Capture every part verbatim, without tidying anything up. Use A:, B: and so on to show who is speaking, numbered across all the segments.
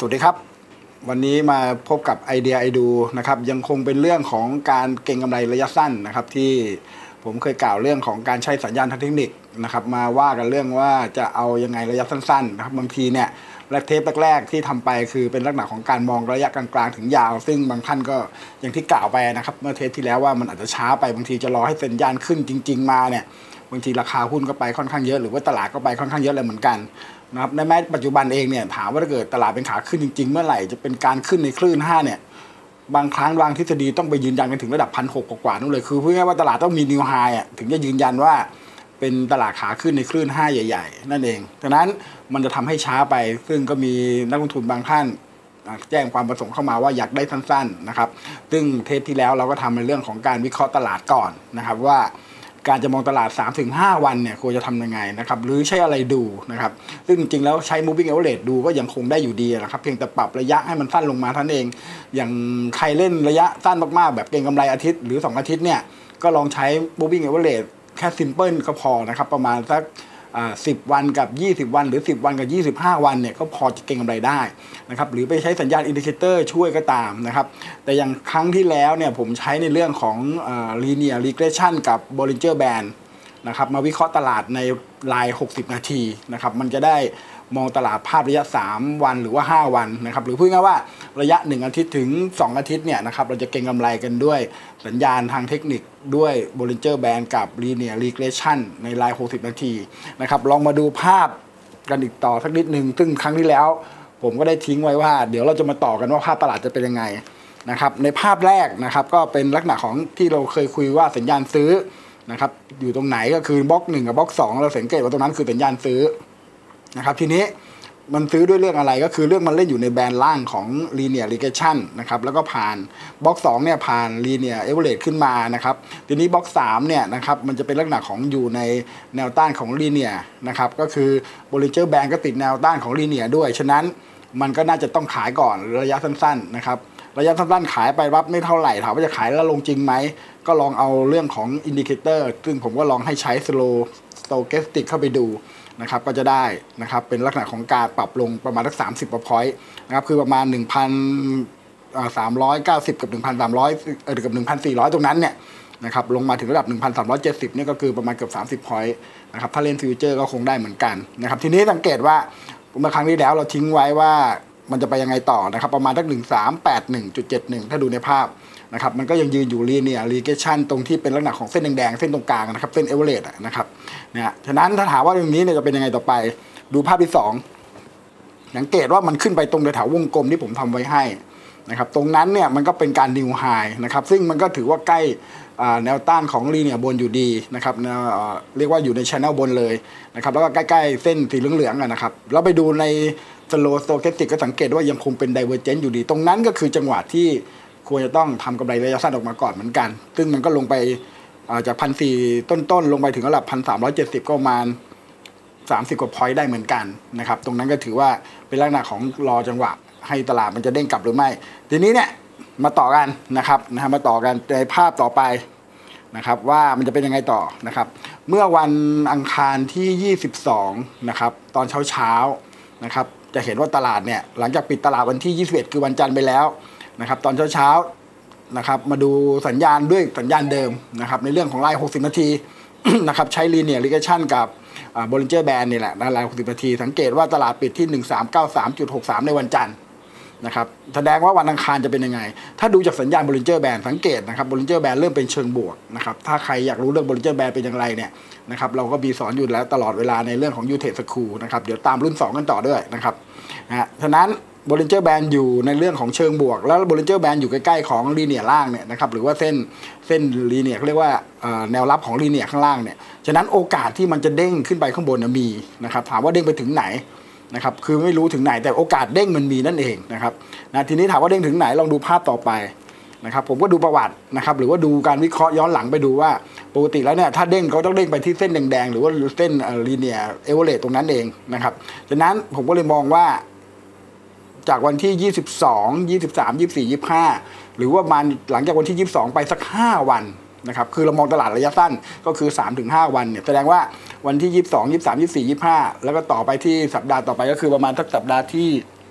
A: สวัสดีครับวันนี้มาพบกับไอเดียไอดูนะครับยังคงเป็นเรื่องของการเก็งกำไรระยะสั้นนะครับที่ผมเคยกล่าวเรื่องของการใช้สัญญาณทางเทคนิคนะครับมาว่ากันเรื่องว่าจะเอายังไงระยะสั้นๆนะครับบางทีเนี่ยแรกเทปแรกๆที่ทำไปคือเป็นลักษณะของการมองระยะกลางๆถึงยาวซึ่งบางท่านก็อย่างที่กล่าวไปนะครับเมื่อเทปที่แล้วว่ามันอาจจะช้าไปบางทีจะรอให้สัญญาณขึ้นจริงๆมาเนี่ยบางทีราคาหุ้นก็ไปค่อนข้างเยอะหรือว่าตลาดก็ไปค่อนข้างเยอะเลยเหมือนกันนะครับในแม้ปัจจุบันเองเนี่ยถามว่าถ้าเกิดตลาดเป็นขาขึ้นจริงๆเมื่อไหร่จะเป็นการขึ้นในคลื่นห้าเนี่ยบางครั้งบางทฤษฎีต้องไปยืนยันกันถึงระดับพันหกกว่าๆนั่นเลยคือพูดง่ายๆว่าตลาดต้องมีนิวไฮอ่ะถึงจะยืนยันว่าเป็นตลาดขาขึ้นในคลื่นห้าใหญ่ๆนั่นเองดังนั้นมันจะทำให้ช้าไปซึ่งก็มีนักลงทุนบางท่านแจ้งความประสงค์เข้ามาว่าอยากได้สั้นๆนะครับซึ่งเทปที่แล้วเราก็ทำในเรื่องของการวิเคราะห์ตลาดก่อนนะครับว่าการจะมองตลาด สามถึงห้า วันเนี่ยควรจะทำยังไงนะครับหรือใช้อะไรดูนะครับซึ่งจริงๆแล้วใช้ moving average ดูก็ยังคงได้อยู่ดีนะครับเพียงแต่ปรับระยะให้มันสั้นลงมาเท่านั้นเองอย่างใครเล่นระยะสั้นมากๆแบบเก็งกำไรอาทิตย์หรือสองอาทิตย์เนี่ยก็ลองใช้ moving average แค่ simple ก็พอนะครับประมาณสักสิบวันกับยี่สิบวันหรือสิบวันกับยี่สิบห้าวันเนี่ยก็พอจะเก็งกำไรได้นะครับหรือไปใช้สัญญาณอินดิเคเตอร์ช่วยก็ตามนะครับแต่อย่างครั้งที่แล้วเนี่ยผมใช้ในเรื่องของ linear regression กับ Bollinger Band นะครับมาวิเคราะห์ตลาดในรายหกสิบนาทีนะครับมันจะได้มองตลาดภาพระยะสามวันหรือว่าห้าวันนะครับหรือพูดง่ายๆว่าระยะหนึ่งอาทิตย์ถึงสองอาทิตย์เนี่ยนะครับเราจะเก็งกำไรกันด้วยสัญญาณทางเทคนิคด้วย Bollinger Band กับ Linear Regression ในรายหกสิบนาทีนะครับลองมาดูภาพกันอีกต่อสักนิดนึงซึ่งครั้งที่แล้วผมก็ได้ทิ้งไว้ว่าเดี๋ยวเราจะมาต่อกันว่าภาพตลาดจะเป็นยังไงนะครับในภาพแรกนะครับก็เป็นลักษณะของที่เราเคยคุยว่าสัญญาณซื้อนะครับอยู่ตรงไหนก็คือบล็อกหนึ่งกับบล็อกสองเราสังเกตว่าตรงนั้นคือสัญญาณซื้อนะครับทีนี้มันซื้อด้วยเรื่องอะไรก็คือเรื่องมันเล่นอยู่ในแบนล่างของ linear regression นะครับแล้วก็ผ่านบล็อกสองเนี่ยผ่าน linear average ขึ้นมานะครับทีนี้บล็อกสามเนี่ยนะครับมันจะเป็นลักษณะของอยู่ในแนวต้านของ linear นะครับก็คือ Bollinger Band ก็ติดแนวต้านของ linear ด้วยฉะนั้นมันก็น่าจะต้องขายก่อนระยะสั้นๆนะครับระยะสั้นๆขายไปรับไม่เท่าไหร่ถามว่าจะขายแล้วลงจริงไหมก็ลองเอาเรื่องของอินดิเคเตอร์ซึ่งผมก็ลองให้ใช้ slow stochastic เข้าไปดูนะครับก็จะได้นะครับเป็นลักษณะของการปรับลงประมาณสักสามสิบกว่า point นะครับคือประมาณ หนึ่งพันสามร้อยเก้าสิบ กับ หนึ่งพันสามร้อย เออกับ หนึ่งพันสี่ร้อย ตรงนั้นเนี่ยนะครับลงมาถึงระดับ หนึ่งพันสามร้อยเจ็ดสิบ นี่ก็คือประมาณเกือบสามสิบ point นะครับถ้าเล่นฟิวเจอร์ก็คงได้เหมือนกันนะครับทีนี้สังเกตว่าเมื่อครั้งที่แล้วเราทิ้งไว้ว่ามันจะไปยังไงต่อนะครับประมาณสัก หนึ่งพันสามร้อยแปดสิบเอ็ดจุดเจ็ดหนึ่ง ถ้าดูในภาพนะครับมันก็ยังยืนอยู่ linear regression ตรงที่เป็นลักษณะของเส้นแดงๆเส้นตรงกลางนะครับเส้น average นะครับเนี่ยฉะนั้นถ้าถามว่าตรงนี้เนี่ยจะเป็นยังไงต่อไปดูภาพที่สองสังเกตว่ามันขึ้นไปตรงแถววงกลมที่ผมทำไว้ให้นะครับตรงนั้นเนี่ยมันก็เป็นการ new high นะครับซึ่งมันก็ถือว่าใกล้แนวต้านของ linear บนอยู่ดีนะครับเรียกว่าอยู่ใน channel บนเลยนะครับแล้วก็ใกล้ๆเส้นสีเหลืองๆนะครับแล้วไปดูใน slow stochastic ก็สังเกตว่ายังคงเป็น divergence อยู่ดีตรงนั้นก็คือจังหวะที่ควรจะต้องทำกำไรระยะสั้นออกมาก่อนเหมือนกันซึ่งมันก็ลงไปจากพันสี่ต้นๆลงไปถึงระดับพันสามร้อยเจ็ดสิบก็ประมาณสามสิบกว่าพอยต์ได้เหมือนกันนะครับตรงนั้นก็ถือว่าเป็นลักษณะของรอจังหวะให้ตลาดมันจะเด้งกลับหรือไม่ทีนี้เนี่ยมาต่อกันนะครับนะฮะมาต่อกันในภาพต่อไปนะครับว่ามันจะเป็นยังไงต่อนะครับเมื่อวันอังคารที่ยี่สิบสองนะครับตอนเช้าๆนะครับจะเห็นว่าตลาดเนี่ยหลังจากปิดตลาดวันที่ยี่สิบเอ็ดคือวันจันทร์ไปแล้วนะครับตอนเช้าๆนะครับมาดูสัญญาณด้วยสัญญาณเดิมนะครับในเรื่องของรายหกสิบนาทีนะครับใช้ linear regression กับ Bollinger Band นี่แหละรายหกสิบนาทีสังเกตว่าตลาดปิดที่ หนึ่งพันสามร้อยเก้าสิบสามจุดหกสาม ในวันจันทร์นะครับแสดงว่าวันอังคารจะเป็นยังไงถ้าดูจากสัญญาณ Bollinger Band สังเกตนะครับ Bollinger Band เริ่มเป็นเชิงบวกนะครับถ้าใครอยากรู้เรื่อง Bollinger Band เป็นอย่างไรเนี่ยนะครับเราก็มีสอนอยู่แล้วตลอดเวลาในเรื่องของ ยู เทรด School นะครับเดี๋ยวตามรุ่นสองกันต่อด้วยนะครับนะฉะนั้นBollinger Band อยู่ในเรื่องของเชิงบวกแล้ว Bollinger Band อยู่ใกล้ๆของ linear ล่างเนี่ยนะครับหรือว่าเส้นเส้น linear เขาเรียกว่าแนวรับของ linear ข้างล่างเนี่ยฉะนั้นโอกาสที่มันจะเด้งขึ้นไปข้างบนมีนะครับถามว่าเด้งไปถึงไหนนะครับคือไม่รู้ถึงไหนแต่โอกาสเด้งมันมีนั่นเองนะครับนะทีนี้ถามว่าเด้งถึงไหนลองดูภาพต่อไปนะครับผมก็ดูประวัตินะครับหรือว่าดูการวิเคราะห์ย้อนหลังไปดูว่าปกติแล้วเนี่ยถ้าเด้งเขาต้องเด้งไปที่เส้นแดงๆหรือว่าเส้น linear average ตรงนั้นเองนะครับฉะนั้นผมก็เลยมองว่าจากวันที่ยี่สิบสอง ยี่สิบสาม ยี่สิบสี่ ยี่สิบห้าหรือว่ามาหลังจากวันที่ยี่สิบสองไปสักห้าวันนะครับคือเรามองตลาดระยะสั้นก็คือ สามถึงห้า วันเนี่ยแสดงว่าวันที่ยี่สิบสอง ยี่สิบสาม ยี่สิบสี่ ยี่สิบห้าแล้วก็ต่อไปที่สัปดาห์ต่อไปก็คือประมาณสักสัปดาห์ที่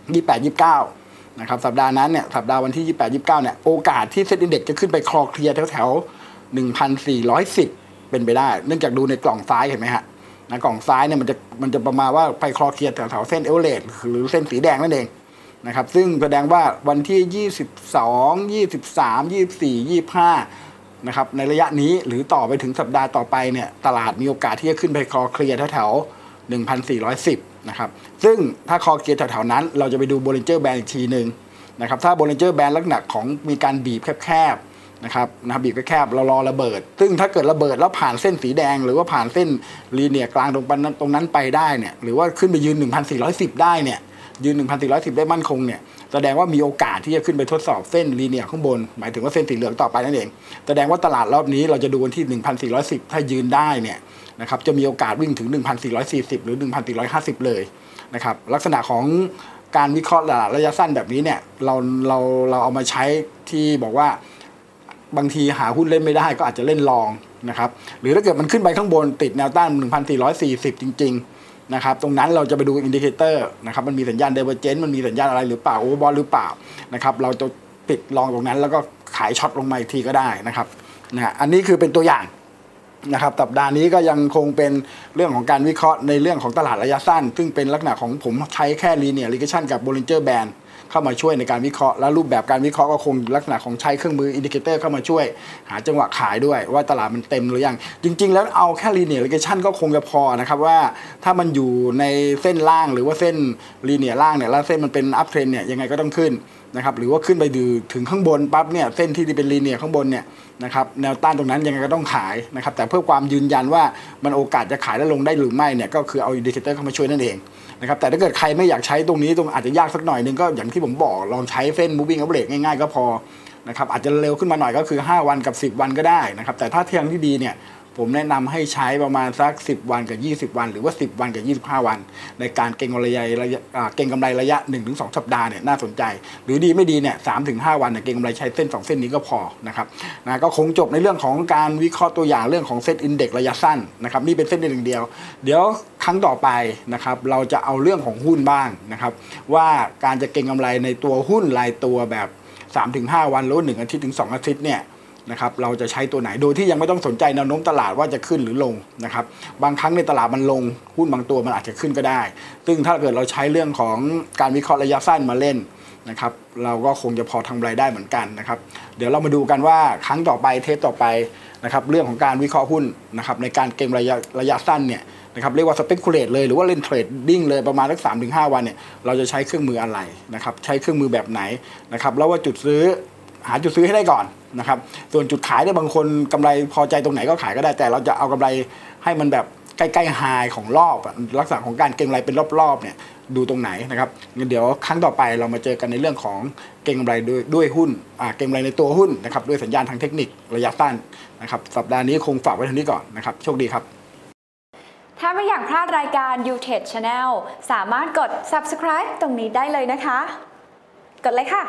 A: ยี่สิบแปด ยี่สิบเก้านะครับสัปดาห์นั้นเนี่ยสัปดาห์วันที่ยี่สิบแปด ยี่สิบเก้าเนี่ยโอกาสที่เซ็ตอินเด็กซ์จะขึ้นไปคลอเคลียร์แถวๆ หนึ่งพันสี่ร้อยสิบ เป็นไปได้เนื่องจากดูในกล่องซ้ายเห็นไหมฮะนะกล่องซ้ายเนี่ยมันจะมันจะประมาณว่าไปคลอเคลียร์แถวๆเส้นเอเวอเรสต์หรือเส้นสีแดงนั่นเองนะครับซึ่งแสดงว่าวันที่ยี่สิบสอง ยี่สิบสาม ยี่สิบสี่ ยี่สิบห้านะครับในระยะนี้หรือต่อไปถึงสัปดาห์ต่อไปเนี่ยตลาดมีโอกาสที่จะขึ้นไปคลอเคลียร์แถวๆ หนึ่งพันสี่ร้อยสิบ นะครับซึ่งถ้าคลอเคลียร์แถวๆนั้นเราจะไปดู Bollinger Band อีกทีนึงนะครับถ้า Bollinger Band ลักษณะของมีการบีบแคบๆนะครับนะบีบแคบๆเรารอระเบิดซึ่งถ้าเกิดระเบิดแล้วผ่านเส้นสีแดงหรือว่าผ่านเส้นลีเนียร์กลางตรงนั้นตรงนั้นไปได้เนี่ยหรือว่าขึ้นไปยืน หนึ่งพันสี่ร้อยสิบ ได้เนี่ยยืน หนึ่งพันสี่ร้อยสิบ ได้มั่นคงเนี่ยแสดงว่ามีโอกาสที่จะขึ้นไปทดสอบเส้นลีเนียร์ข้างบนหมายถึงว่าเส้นสีเหลืองต่อไปนั่นเองแสดงว่าตลาดรอบนี้เราจะดูกันที่ หนึ่งพันสี่ร้อยสิบ ถ้ายืนได้เนี่ยนะครับจะมีโอกาสวิ่งถึง หนึ่งพันสี่ร้อยสี่สิบ หรือ หนึ่งพันสี่ร้อยห้าสิบ เลยนะครับลักษณะของการวิเคราะห์ตลาดระยะสั้นแบบนี้เนี่ยเราเราเราเอามาใช้ที่บอกว่าบางทีหาหุ้นเล่นไม่ได้ก็อาจจะเล่นลองนะครับหรือถ้าเกิดมันขึ้นไปข้างบนติดแนวต้าน หนึ่งพันสี่ร้อยสี่สิบ จริงๆนะครับตรงนั้นเราจะไปดูอินดิเคเตอร์นะครับมันมีสัญญาณเดเวอร์เจนต์มันมีสัญญาณอะไรหรือเปล่าโอเวอร์บอลหรือเปล่านะครับเราจะปิดลองตรงนั้นแล้วก็ขายช็อตลงมาอีกทีก็ได้นะครับนะอันนี้คือเป็นตัวอย่างนะครับสัปดาห์นี้ก็ยังคงเป็นเรื่องของการวิเคราะห์ในเรื่องของตลาดระยะสั้นซึ่งเป็นลักษณะของผมใช้แค่ Linear Regression กับ Bollinger Band เข้ามาช่วยในการวิเคราะห์และรูปแบบการวิเคราะห์ก็คงลักษณะของใช้เครื่องมืออินดิเคเตอร์เข้ามาช่วยหาจังหวะขายด้วยว่าตลาดมันเต็มหรือยังจริงๆแล้วเอาแค่ Linear Regression ก็คงจะพอนะครับว่าถ้ามันอยู่ในเส้นล่างหรือว่าเส้น Linear ล่างเนี่ยแล้วเส้นมันเป็น Up Trend เนี่ยยังไงก็ต้องขึ้นนะครับหรือว่าขึ้นไปดูถึงข้างบนปั๊บเนี่ยเส้นที่เป็น Linear ข้างบนเนี่ยนะครับแนวต้านตรงนั้นยังไงก็ต้องขายนะครับแต่เพื่อความยืนยันว่ามันโอกาสจะขายและลงได้หรือไม่เนี่ยก็คือเอาอินดิเคเตอร์เข้ามาช่วยนั่นเองนะครับแต่ถ้าเกิดใครไม่อยากใช้ตรงนี้ตรงอาจจะยากสักหน่อยนึงก็อย่างที่ผมบอกลองใช้เส้น moving average ง่ายๆก็พอนะครับอาจจะเร็วขึ้นมาหน่อยก็คือห้าวันกับสิบวันก็ได้นะครับแต่ถ้าเที่ยงที่ดีเนี่ยผมแนะนำให้ใช้ประมาณสักสิบวันกับยี่สิบวันหรือว่าสิบวันกับยี่สิบห้าวันในการเก็งกำไรระยะเก็งกำไรระยะ หนึ่งถึงสอง สัปดาห์เนี่ยน่าสนใจหรือดีไม่ดีเนี่ย สามถึงห้า วันเนี่ยเก็งกำไรใช้เส้นสองเส้นนี้ก็พอนะครับนะก็คงจบในเรื่องของการวิเคราะห์ตัวอย่างเรื่องของเซ็ตอินเด็กซ์ระยะสั้นนะครับนี่เป็นเส้นหนึ่งเดียวเดี๋ยวครั้งต่อไปนะครับเราจะเอาเรื่องของหุ้นบ้างนะครับว่าการจะเก็งกำไรในตัวหุ้นรายตัวแบบ สามถึงห้า วันหรือหนึ่งอาทิตย์ถึงสองอาทิตย์เนี่ยนะครับเราจะใช้ตัวไหนโดยที่ยังไม่ต้องสนใจแนวโน้มตลาดว่าจะขึ้นหรือลงนะครับบางครั้งในตลาดมันลงหุ้นบางตัวมันอาจจะขึ้นก็ได้ซึ่งถ้าเกิดเราใช้เรื่องของการวิเคราะห์ระยะสั้นมาเล่นนะครับเราก็คงจะพอทำรายได้เหมือนกันนะครับเดี๋ยวเรามาดูกันว่าครั้งต่อไปเทปต่อไปนะครับเรื่องของการวิเคราะห์หุ้นนะครับในการเก็งระยะระยะสั้นเนี่ยนะครับเรียกว่าสเปกุเลตเลยหรือว่าเล่นเทรดดิ้งเลยประมาณสัก สามถึงห้า วันเนี่ยเราจะใช้เครื่องมืออะไรนะครับใช้เครื่องมือแบบไหนนะครับแล้วว่าจุดซื้อหาจุดซื้อให้ได้ก่อนนะครับส่วนจุดขายเนี่ยบางคนกำไรพอใจตรงไหนก็ขายก็ได้แต่เราจะเอากำไรให้มันแบบใกล้ๆไฮของรอบลักษณะของการเก็งกำไรเป็นรอบๆเนี่ยดูตรงไหนนะครับงั้นเดี๋ยวครั้งต่อไปเรามาเจอกันในเรื่องของเก็งกำไรด้วยด้วยหุ้นอ่าเก็งกำไรในตัวหุ้นนะครับด้วยสัญญาณทางเทคนิคระยะสั้นนะครับสัปดาห์นี้คงฝากไว้เท่านี้ก่อนนะครับโชคดีครับ
B: ถ้าไม่อยากพลาดรายการ ยู เทรด Channel สามารถกด Subscribe ตรงนี้ได้เลยนะคะกดเลยค่ะ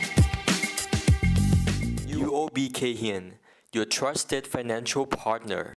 C: ยู โอ บี Kay Hian, your trusted financial partner.